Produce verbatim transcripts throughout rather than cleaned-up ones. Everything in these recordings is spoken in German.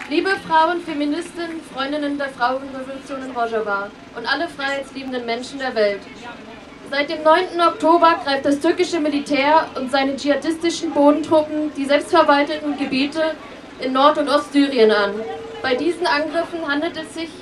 Liebe Frauen, Feministinnen, Freundinnen der Frauenrevolution in Rojava und alle freiheitsliebenden Menschen der Welt. Seit dem neunten Oktober greift das türkische Militär und seine dschihadistischen Bodentruppen die selbstverwalteten Gebiete in Nord- und Ostsyrien an. Bei diesen Angriffen handelt es sich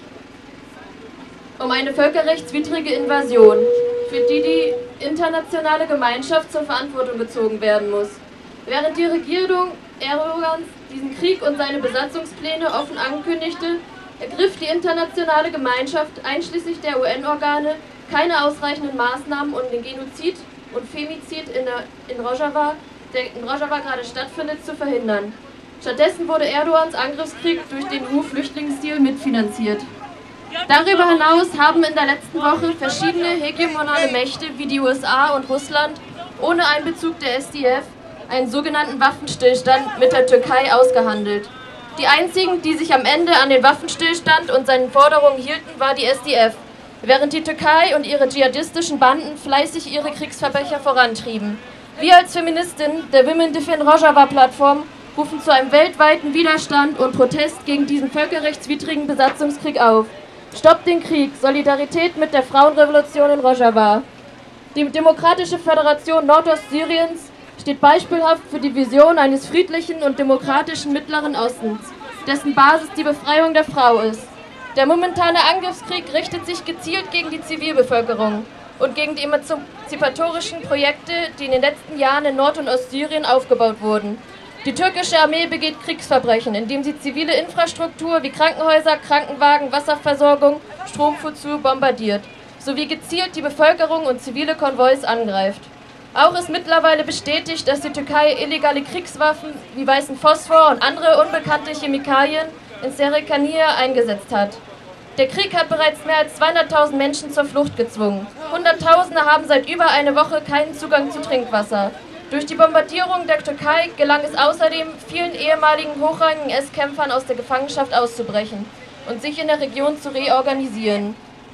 um eine völkerrechtswidrige Invasion, für die die internationale Gemeinschaft zur Verantwortung gezogen werden muss. Während die Regierung Erdogans diesen Krieg und seine Besatzungspläne offen ankündigte, ergriff die internationale Gemeinschaft einschließlich der U N-Organe keine ausreichenden Maßnahmen, um den Genozid und Femizid in, der, in, Rojava, der in Rojava gerade stattfindet, zu verhindern. Stattdessen wurde Erdogans Angriffskrieg durch den E U-Flüchtlingsdeal mitfinanziert. Darüber hinaus haben in der letzten Woche verschiedene hegemonale Mächte wie die U S A und Russland ohne Einbezug der S D F einen sogenannten Waffenstillstand mit der Türkei ausgehandelt. Die einzigen, die sich am Ende an den Waffenstillstand und seinen Forderungen hielten, war die S D F, während die Türkei und ihre dschihadistischen Banden fleißig ihre Kriegsverbrecher vorantrieben. Wir als Feministinnen der Women Defend Rojava Plattform rufen zu einem weltweiten Widerstand und Protest gegen diesen völkerrechtswidrigen Besatzungskrieg auf. Stoppt den Krieg! Solidarität mit der Frauenrevolution in Rojava. Die Demokratische Föderation Nordostsyriens steht beispielhaft für die Vision eines friedlichen und demokratischen Mittleren Ostens, dessen Basis die Befreiung der Frau ist. Der momentane Angriffskrieg richtet sich gezielt gegen die Zivilbevölkerung und gegen die emanzipatorischen Projekte, die in den letzten Jahren in Nord- und Ostsyrien aufgebaut wurden. Die türkische Armee begeht Kriegsverbrechen, indem sie zivile Infrastruktur wie Krankenhäuser, Krankenwagen, Wasserversorgung, Stromzufuhr bombardiert, sowie gezielt die Bevölkerung und zivile Konvois angreift. Auch ist mittlerweile bestätigt, dass die Türkei illegale Kriegswaffen wie weißen Phosphor und andere unbekannte Chemikalien in Serikaniye eingesetzt hat. Der Krieg hat bereits mehr als zweihunderttausend Menschen zur Flucht gezwungen. Hunderttausende haben seit über einer Woche keinen Zugang zu Trinkwasser. Durch die Bombardierung der Türkei gelang es außerdem, vielen ehemaligen hochrangigen I S-Kämpfern aus der Gefangenschaft auszubrechen und sich in der Region zu reorganisieren.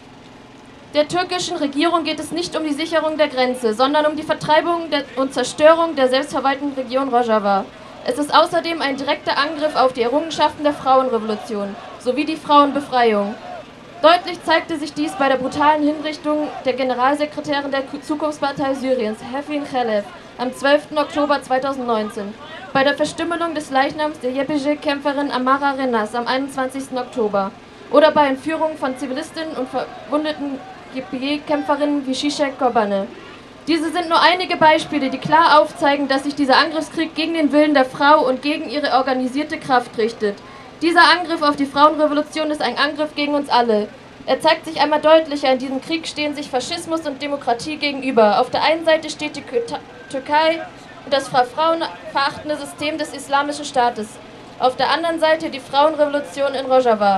Der türkischen Regierung geht es nicht um die Sicherung der Grenze, sondern um die Vertreibung der und Zerstörung der selbstverwalteten Region Rojava. Es ist außerdem ein direkter Angriff auf die Errungenschaften der Frauenrevolution sowie die Frauenbefreiung. Deutlich zeigte sich dies bei der brutalen Hinrichtung der Generalsekretärin der Zukunftspartei Syriens, Hafin Khalaf, am zwölften Oktober zweitausendneunzehn, bei der Verstümmelung des Leichnams der Y P G-Kämpferin Amara Renas am einundzwanzigsten Oktober oder bei Entführungen von Zivilistinnen und verwundeten Y P G-Kämpferinnen wie Shishak Kobane. Diese sind nur einige Beispiele, die klar aufzeigen, dass sich dieser Angriffskrieg gegen den Willen der Frau und gegen ihre organisierte Kraft richtet. Dieser Angriff auf die Frauenrevolution ist ein Angriff gegen uns alle. Er zeigt sich einmal deutlicher, in diesem Krieg stehen sich Faschismus und Demokratie gegenüber. Auf der einen Seite steht die Türkei und das frauenverachtende System des Islamischen Staates. Auf der anderen Seite die Frauenrevolution in Rojava.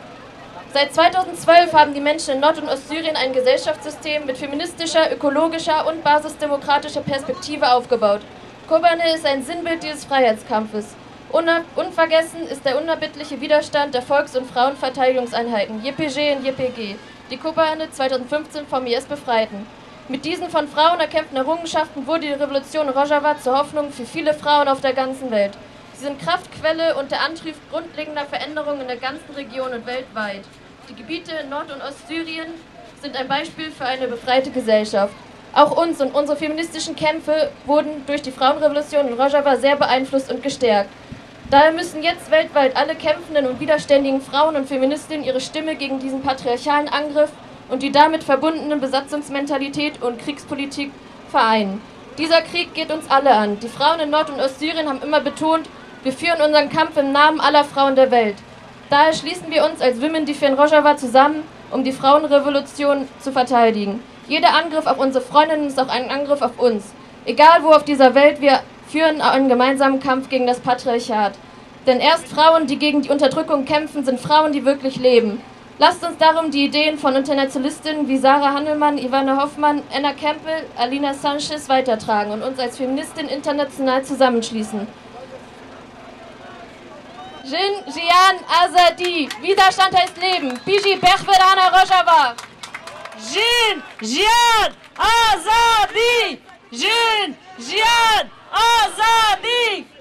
Seit zweitausendzwölf haben die Menschen in Nord- und Ostsyrien ein Gesellschaftssystem mit feministischer, ökologischer und basisdemokratischer Perspektive aufgebaut. Kobane ist ein Sinnbild dieses Freiheitskampfes. Unvergessen ist der unerbittliche Widerstand der Volks- und Frauenverteidigungseinheiten Y P G und Y P G, die Kobane zweitausendfünfzehn vom I S befreiten. Mit diesen von Frauen erkämpften Errungenschaften wurde die Revolution Rojava zur Hoffnung für viele Frauen auf der ganzen Welt. Sie sind Kraftquelle und der Antrieb grundlegender Veränderungen in der ganzen Region und weltweit. Die Gebiete in Nord- und Ostsyrien sind ein Beispiel für eine befreite Gesellschaft. Auch uns und unsere feministischen Kämpfe wurden durch die Frauenrevolution in Rojava sehr beeinflusst und gestärkt. Daher müssen jetzt weltweit alle kämpfenden und widerständigen Frauen und Feministinnen ihre Stimme gegen diesen patriarchalen Angriff und die damit verbundene Besatzungsmentalität und Kriegspolitik vereinen. Dieser Krieg geht uns alle an. Die Frauen in Nord- und Ostsyrien haben immer betont, wir führen unseren Kampf im Namen aller Frauen der Welt. Daher schließen wir uns als Women Defend Rojava zusammen, um die Frauenrevolution zu verteidigen. Jeder Angriff auf unsere Freundinnen ist auch ein Angriff auf uns. Egal wo auf dieser Welt, wir führen einen gemeinsamen Kampf gegen das Patriarchat. Denn erst Frauen, die gegen die Unterdrückung kämpfen, sind Frauen, die wirklich leben. Lasst uns darum die Ideen von Internationalistinnen wie Sarah Handelmann, Ivana Hoffmann, Anna Campbell, Alina Sanchez weitertragen und uns als Feministin international zusammenschließen. Jin, Jian, Azadi. Widerstand heißt Leben. Piji, Berchverana, Rojava. Jin, Jian, Azadi. Jin, Jian, Azadi.